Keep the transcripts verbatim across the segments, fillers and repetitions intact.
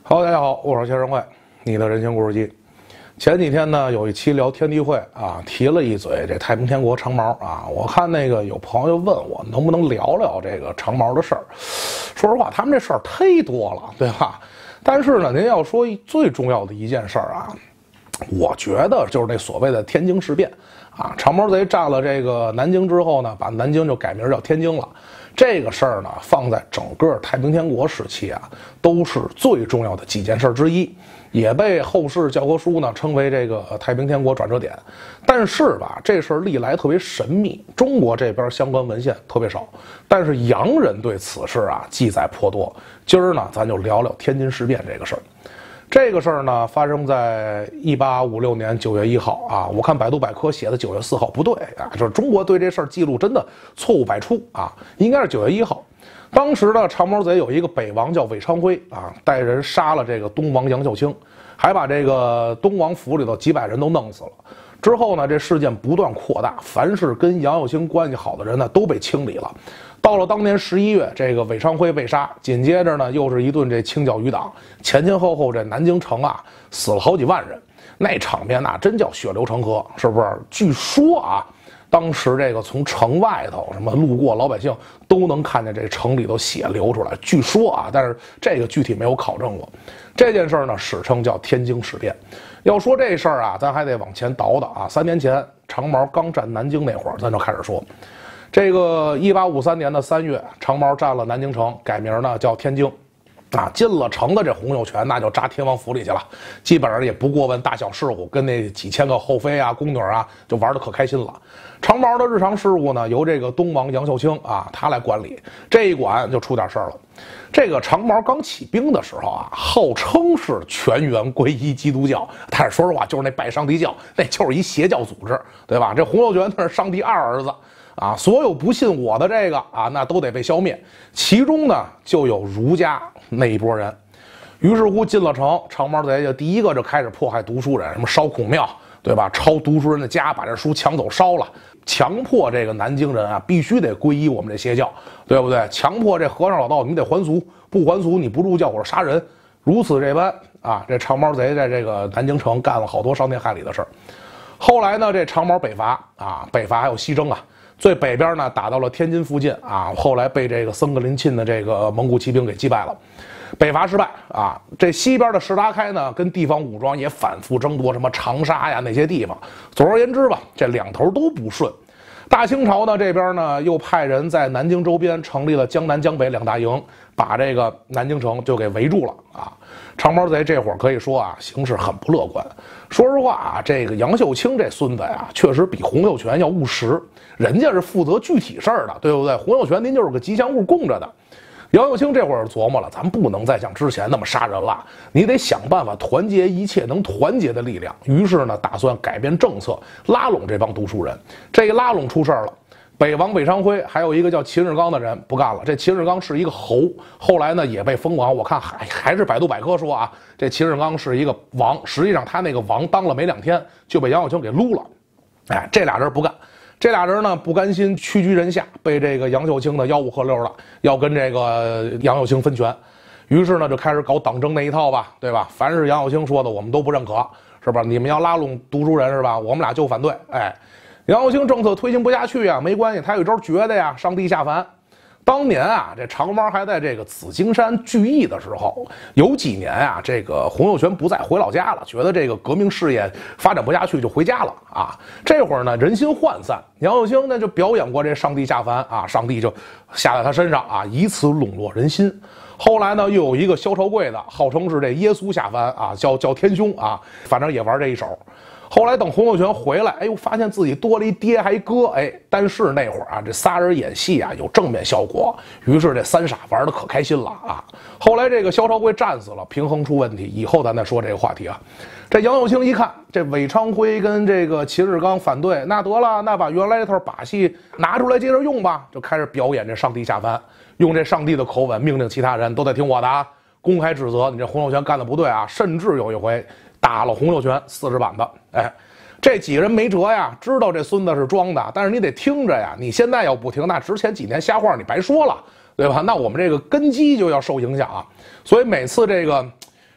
好，大家好，我是谢仁贵，你的人情故事机。前几天呢，有一期聊天地会啊，提了一嘴这太平天国长毛啊。我看那个有朋友问我能不能聊聊这个长毛的事儿。说实话，他们这事儿忒多了，对吧？但是呢，您要说最重要的一件事儿啊，我觉得就是那所谓的天津事变啊。长毛贼占了这个南京之后呢，把南京就改名叫天津了。这个事儿呢，放在整个太平天国时期啊，都是最重要的几件事之一，也被后世教科书呢称为这个太平天国转折点。但是吧，这事儿历来特别神秘，中国这边相关文献特别少，但是洋人对此事啊记载颇多。今儿呢，咱就聊聊天津事变这个事儿。这个事儿呢，发生在一八五六年九月一号啊。我看百度百科写的九月四号，不对啊，就是中国对这事儿记录真的错误百出啊，应该是九月一号。当时呢，长毛贼有一个北王叫韦昌辉啊，带人杀了这个东王杨秀清，还把这个东王府里头几百人都弄死了。之后呢，这事件不断扩大，凡是跟杨秀清关系好的人呢，都被清理了。到了当年十一月，这个韦昌辉被杀，紧接着呢，又是一顿这清剿余党，前前后后这南京城啊，死了好几万人，那场面那真叫血流成河，是不是？据说啊，当时这个从城外头什么路过老百姓都能看见这城里头血流出来，据说啊，但是这个具体没有考证过。这件事呢，史称叫天津事变。要说这事儿啊，咱还得往前倒倒啊，三年前长毛刚占南京那会儿，咱就开始说。这个一八五三年的三月，长毛占了南京城，改名呢叫天津，啊，进了城的这洪秀全那就扎天王府里去了，基本上也不过问大小事务，跟那几千个后妃啊、宫女啊就玩得可开心了。长毛的日常事务呢，由这个东王杨秀清啊他来管理，这一管就出点事儿了。这个长毛刚起兵的时候啊，号称是全员皈依基督教，但是说实话，就是那拜上帝教，那就是一邪教组织，对吧？这洪秀全那是上帝二儿子。啊，所有不信我的这个啊，那都得被消灭。其中呢，就有儒家那一拨人。于是乎，进了城，长毛贼就第一个就开始迫害读书人，什么烧孔庙，对吧？抄读书人的家，把这书抢走烧了，强迫这个南京人啊必须得皈依我们这邪教，对不对？强迫这和尚老道你得还俗，不还俗你不入教我是杀人。如此这般啊，这长毛贼在这个南京城干了好多伤天害理的事儿。后来呢，这长毛北伐啊，北伐还有西征啊。最北边呢，打到了天津附近啊，后来被这个僧格林沁的这个蒙古骑兵给击败了，北伐失败啊。这西边的石达开呢，跟地方武装也反复争夺什么长沙呀那些地方。总而言之吧，这两头都不顺。大清朝呢这边呢，又派人在南京周边成立了江南江北两大营，把这个南京城就给围住了啊。长毛贼这会儿可以说啊，形势很不乐观。说实话啊，这个杨秀清这孙子呀，确实比洪秀全要务实，人家是负责具体事儿的，对不对？洪秀全您就是个吉祥物供着的。杨秀清这会儿琢磨了，咱不能再像之前那么杀人了，你得想办法团结一切能团结的力量。于是呢，打算改变政策，拉拢这帮读书人。这一拉拢出事儿了。北王韦昌辉还有一个叫秦日刚的人不干了，这秦日刚是一个侯，后来呢也被封王。我看还还是百度百科说啊，这秦日刚是一个王，实际上他那个王当了没两天就被杨秀清给撸了。哎，这俩人不干，这俩人呢不甘心屈居人下，被这个杨秀清的吆五喝六的要跟这个杨秀清分权，于是呢就开始搞党争那一套吧，对吧？凡是杨秀清说的我们都不认可，是吧？你们要拉拢读书人是吧？我们俩就反对，哎。杨秀清政策推行不下去啊，没关系，他有一招绝的呀，上帝下凡。当年啊，这长毛还在这个紫金山聚义的时候，有几年啊，这个洪秀全不在，回老家了，觉得这个革命事业发展不下去，就回家了啊。这会儿呢，人心涣散，杨秀清呢就表演过这上帝下凡啊，上帝就下在他身上啊，以此笼络人心。后来呢，又有一个萧朝贵的，号称是这耶稣下凡啊，叫叫天兄啊，反正也玩这一手。后来等洪秀全回来，哎呦，发现自己多了一爹还一哥，哎，但是那会儿啊，这仨人演戏啊有正面效果，于是这三傻玩的可开心了啊。后来这个萧朝贵战死了，平衡出问题，以后咱再说这个话题啊。这杨秀清一看，这韦昌辉跟这个秦日刚反对，那得了，那把原来这套把戏拿出来接着用吧，就开始表演这上帝下凡，用这上帝的口吻命令其他人都得听我的啊，公开指责你这洪秀全干的不对啊，甚至有一回打了洪秀全四十板子，哎，这几个人没辙呀，知道这孙子是装的，但是你得听着呀，你现在要不听，那之前几年瞎话你白说了，对吧？那我们这个根基就要受影响啊。所以每次这个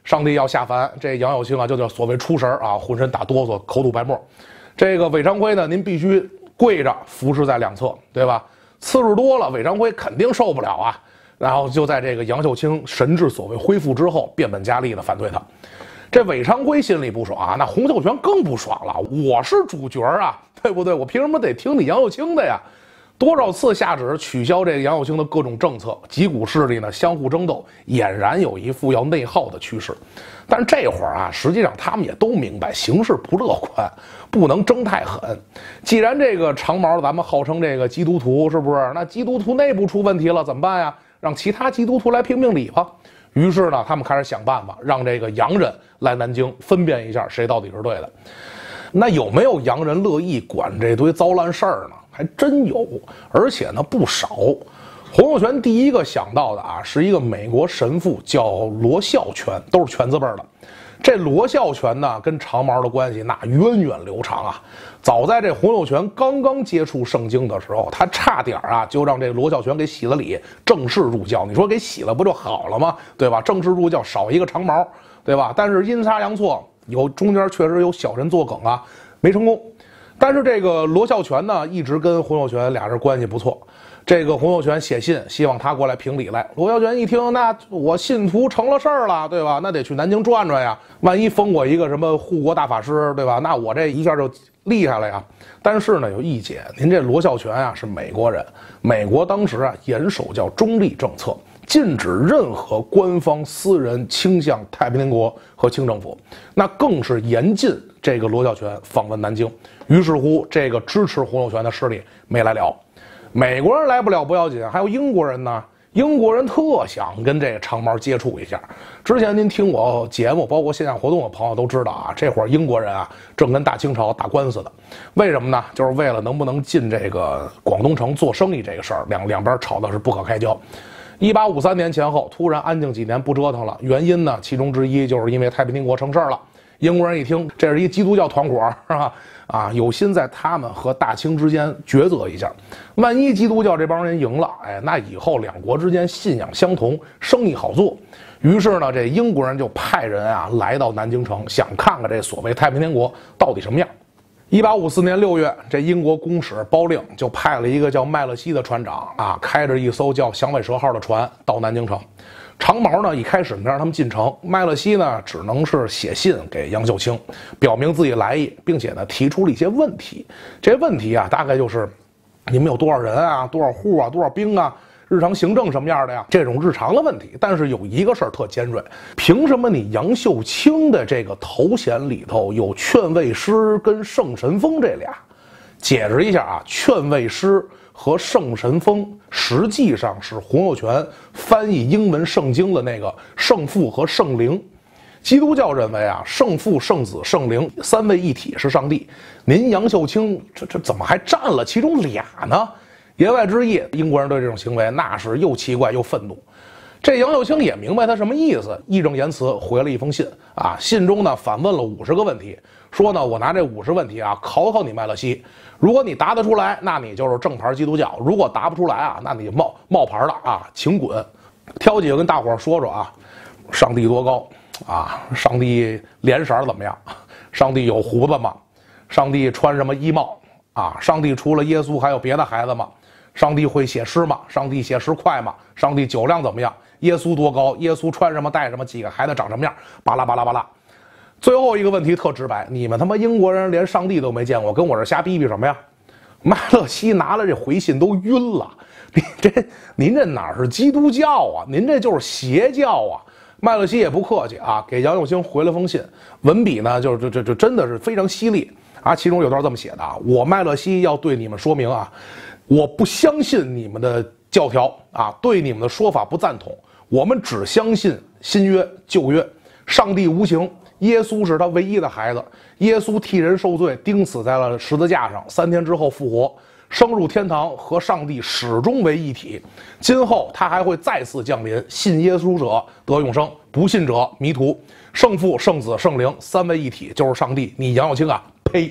上帝要下凡，这杨有清啊就叫所谓出神啊，浑身打哆嗦，口吐白沫。这个韦昌辉呢，您必须跪着服侍在两侧，对吧？次数多了，韦昌辉肯定受不了啊。然后就在这个杨秀清神志所谓恢复之后，变本加厉的反对他。这韦昌辉心里不爽啊，那洪秀全更不爽了。我是主角啊，对不对？我凭什么得听你杨秀清的呀？多少次下旨取消这个杨秀清的各种政策，几股势力呢相互争斗，俨然有一副要内耗的趋势。但是这会儿啊，实际上他们也都明白形势不乐观，不能争太狠。既然这个长毛咱们号称这个基督徒，是不是？那基督徒内部出问题了怎么办呀？让其他基督徒来评评理吧。于是呢，他们开始想办法，让这个洋人来南京分辨一下谁到底是对的。那有没有洋人乐意管这堆糟烂事儿呢？还真有，而且呢不少。洪秀全第一个想到的啊，是一个美国神父叫罗孝全，都是全字辈的。这罗孝全呢，跟长毛的关系那源远流长啊。早在这洪秀全刚刚接触圣经的时候，他差点啊就让这罗孝全给洗了礼，正式入教。你说给洗了不就好了吗？对吧？正式入教少一个长毛，对吧？但是阴差阳错，有中间确实有小人作梗啊，没成功。但是这个罗孝全呢，一直跟洪秀全俩人关系不错。这个洪秀全写信希望他过来评理来。罗孝全一听，那我信徒成了事儿了，对吧？那得去南京转转呀。万一封我一个什么护国大法师，对吧？那我这一下就厉害了呀。但是呢，有一节，您这罗孝全啊是美国人，美国当时啊严守叫中立政策，禁止任何官方私人倾向太平天国和清政府，那更是严禁这个罗孝全访问南京。于是乎，这个支持洪秀全的势力没来了。美国人来不了不要紧，还有英国人呢。英国人特想跟这个长毛接触一下。之前您听我节目，包括线下活动的朋友都知道啊，这会儿英国人啊正跟大清朝打官司的。为什么呢？就是为了能不能进这个广东城做生意这个事儿，两两边吵的是不可开交。一八五三年前后，突然安静几年，不折腾了。原因呢，其中之一就是因为太平天国成事儿了。英国人一听，这是一基督教团伙，是吧？啊，有心在他们和大清之间抉择一下。万一基督教这帮人赢了，哎，那以后两国之间信仰相同，生意好做。于是呢，这英国人就派人啊来到南京城，想看看这所谓太平天国到底什么样。一八五四年六月，这英国公使包令就派了一个叫麦勒西的船长啊，开着一艘叫响尾蛇号的船到南京城。长毛呢，一开始没让他们进城，麦勒西呢，只能是写信给杨秀清，表明自己来意，并且呢，提出了一些问题。这些问题啊，大概就是：你们有多少人啊，多少户啊，多少兵啊，日常行政什么样的呀？这种日常的问题。但是有一个事儿特尖锐，凭什么你杨秀清的这个头衔里头有劝慰师跟圣神风这俩？解释一下啊，劝慰师和圣神风实际上是洪秀全翻译英文圣经的那个圣父和圣灵。基督教认为啊，圣父、圣子、圣灵三位一体是上帝。您杨秀清这这怎么还占了其中俩呢？言外之意，英国人对这种行为那是又奇怪又愤怒。这杨秀清也明白他什么意思，义正言辞回了一封信啊，信中呢反问了五十个问题，说呢我拿这五十问题啊考考你麦勒西，如果你答得出来，那你就是正牌基督教；如果答不出来啊，那你冒冒牌了啊，请滚。挑几个跟大伙说说啊，上帝多高啊？上帝脸色怎么样？上帝有胡子吗？上帝穿什么衣帽啊？上帝除了耶稣还有别的孩子吗？上帝会写诗吗？上帝写诗快吗？上帝酒量怎么样？耶稣多高？耶稣穿什么戴什么？几个孩子长什么样？巴拉巴拉巴拉。最后一个问题特直白，你们他妈英国人连上帝都没见过，跟我这瞎逼逼什么呀？麦勒西拿了这回信都晕了，你这您这哪是基督教啊？您这就是邪教啊！麦勒西也不客气啊，给杨秀清回了封信，文笔呢就是这这这真的是非常犀利啊。其中有段这么写的啊，我麦勒西要对你们说明啊，我不相信你们的教条啊，对你们的说法不赞同，我们只相信新约旧约，上帝无情。耶稣是他唯一的孩子，耶稣替人受罪，钉死在了十字架上，三天之后复活，升入天堂，和上帝始终为一体。今后他还会再次降临，信耶稣者得永生，不信者迷途。圣父、圣子、圣灵三位一体就是上帝。你杨秀清啊，呸！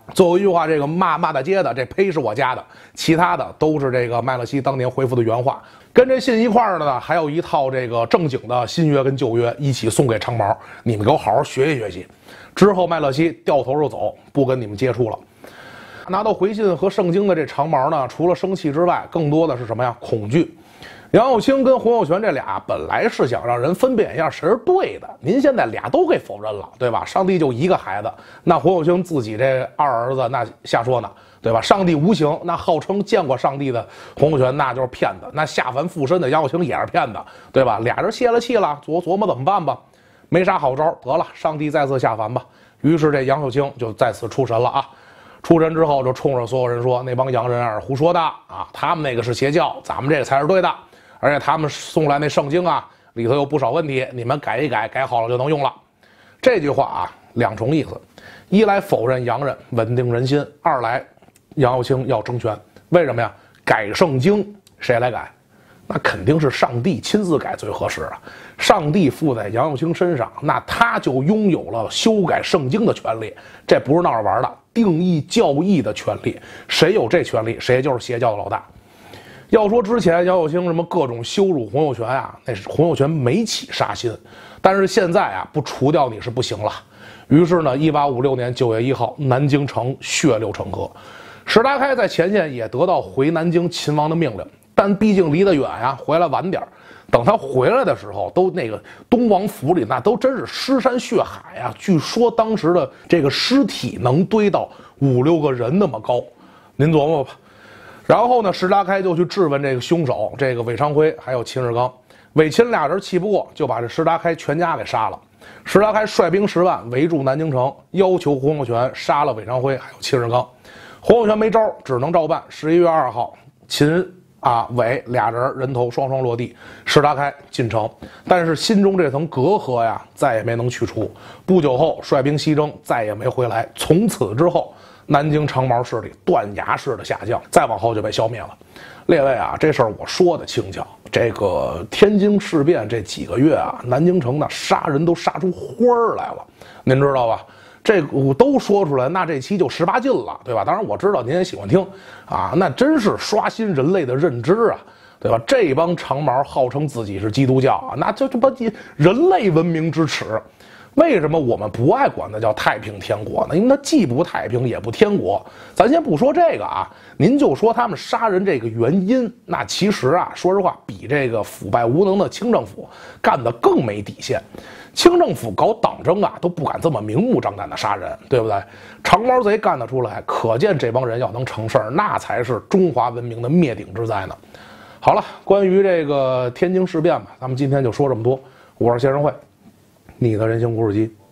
最后一句话，这个骂骂大街的，这呸是我家的，其他的都是这个麦勒西当年回复的原话。跟这信一块儿的呢，还有一套这个正经的新约跟旧约一起送给长毛，你们给我好好学习学习。之后麦勒西掉头就走，不跟你们接触了。拿到回信和圣经的这长毛呢，除了生气之外，更多的是什么呀？恐惧。杨又清跟洪秀全这俩本来是想让人分辨一下谁是对的，您现在俩都给否认了，对吧？上帝就一个孩子，那洪秀清自己这二儿子那瞎说呢，对吧？上帝无形，那号称见过上帝的洪秀全那就是骗子，那下凡附身的杨又清也是骗子，对吧？俩人泄了气了，琢琢磨怎么办吧，没啥好招，得了，上帝再次下凡吧。于是这杨秀清就再次出神了啊！出神之后就冲着所有人说：“那帮洋人啊是胡说的啊，他们那个是邪教，咱们这个才是对的。而且他们送来那圣经啊，里头有不少问题，你们改一改，改好了就能用了。”这句话啊，两重意思：一来否认洋人，稳定人心；二来杨又清要争权。为什么呀？改圣经谁来改？那肯定是上帝亲自改最合适啊！上帝附在杨又清身上，那他就拥有了修改圣经的权利。这不是闹着玩的，定义教义的权利。谁有这权利，谁就是邪教的老大。要说之前杨又清什么各种羞辱洪秀全啊，那是洪秀全没起杀心，但是现在啊，不除掉你是不行了。于是呢，一八五六年九月一号，南京城血流成河。石达开在前线也得到回南京勤王的命令。但毕竟离得远呀，回来晚点等他回来的时候，都那个东王府里那都真是尸山血海呀。据说当时的这个尸体能堆到五六个人那么高，您琢磨吧。然后呢，石达开就去质问这个凶手，这个韦昌辉还有秦日刚。韦秦俩人气不过，就把这石达开全家给杀了。石达开率兵十万围住南京城，要求洪秀全杀了韦昌辉还有秦日刚。洪秀全没招，只能照办。十一月二号，秦啊，韦俩人人头双双落地，石达开进城，但是心中这层隔阂呀，再也没能去除。不久后率兵西征，再也没回来。从此之后，南京长毛势力断崖式的下降，再往后就被消灭了。列位啊，这事儿我说的轻巧，这个天津事变这几个月啊，南京城那杀人都杀出花儿来了，您知道吧？这我都说出来，那这期就十八禁了，对吧？当然我知道您也喜欢听啊，那真是刷新人类的认知啊，对吧？这帮长毛号称自己是基督教啊，那就这不人类文明之耻。为什么我们不爱管它叫太平天国呢？因为它既不太平也不天国。咱先不说这个啊，您就说他们杀人这个原因，那其实啊，说实话，比这个腐败无能的清政府干得更没底线。清政府搞党争啊，都不敢这么明目张胆的杀人，对不对？长毛贼干得出来，可见这帮人要能成事儿，那才是中华文明的灭顶之灾呢。好了，关于这个天津事变吧，咱们今天就说这么多。我是谢仁慧，你的人形故事机。